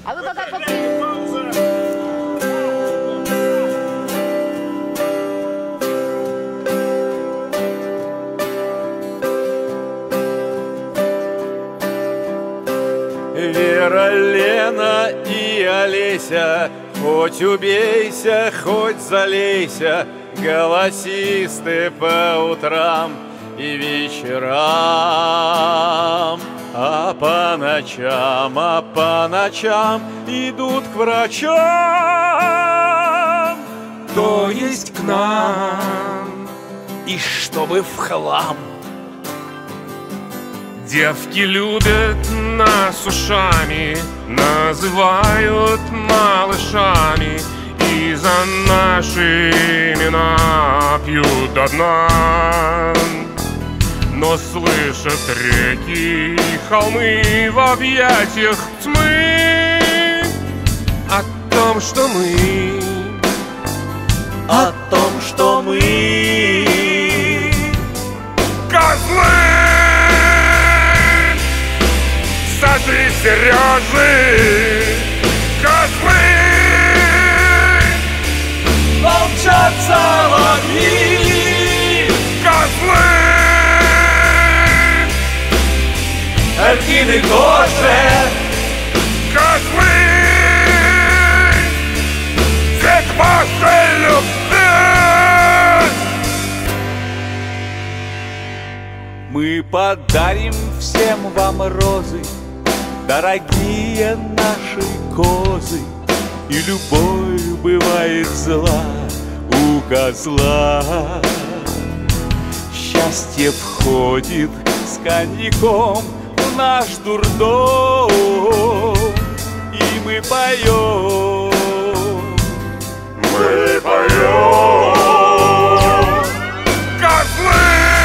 А ну тогда Вера, Лена и Олеся, хоть убейся, хоть залейся, голосисты по утрам и вечерам. А по ночам идут к врачам, то есть к нам, и чтобы в хлам. Девки любят нас ушами, называют малышами, и за наши имена пьют до дна. Но слышат реки и холмы в объятиях тьмы о том, что мы, о том, что мы козлы Саши и Сережи, козлы молчат соловьи, козлы Альгины тоже, козлы век вашей любви. Мы подарим всем вам розы, дорогие наши козы, и любовь бывает зла у козла. Счастье входит с коньяком в наш дурдом, и мы поем, Мы поем, козлы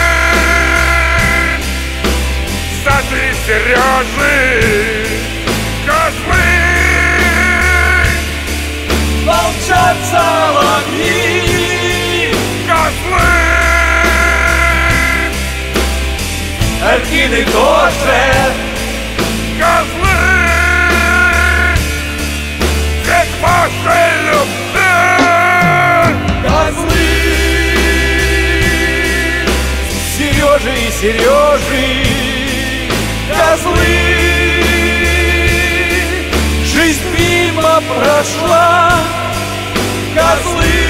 Саши и Сережи, козлы молчат соловьи, козлы Альгины тоже, козлы век вашей любви. козлы Сережи и Сережи, козлы. Жизнь мимо прошла, козлы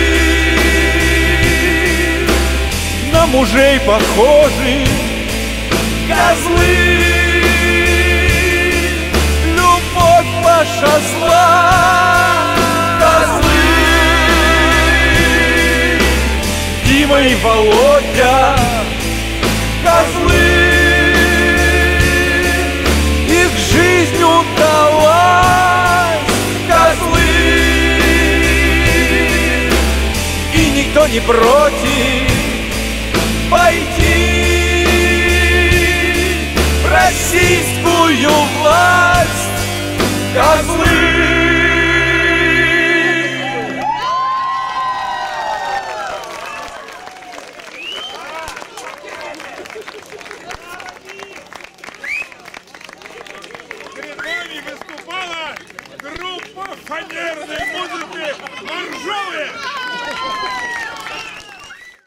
на мужей похожи, козлы. Любовь ваша зла, козлы. Дима и Володя, козлы. Их жизнь удалась, козлы. И никто не против пойти в российскую власть, козлы.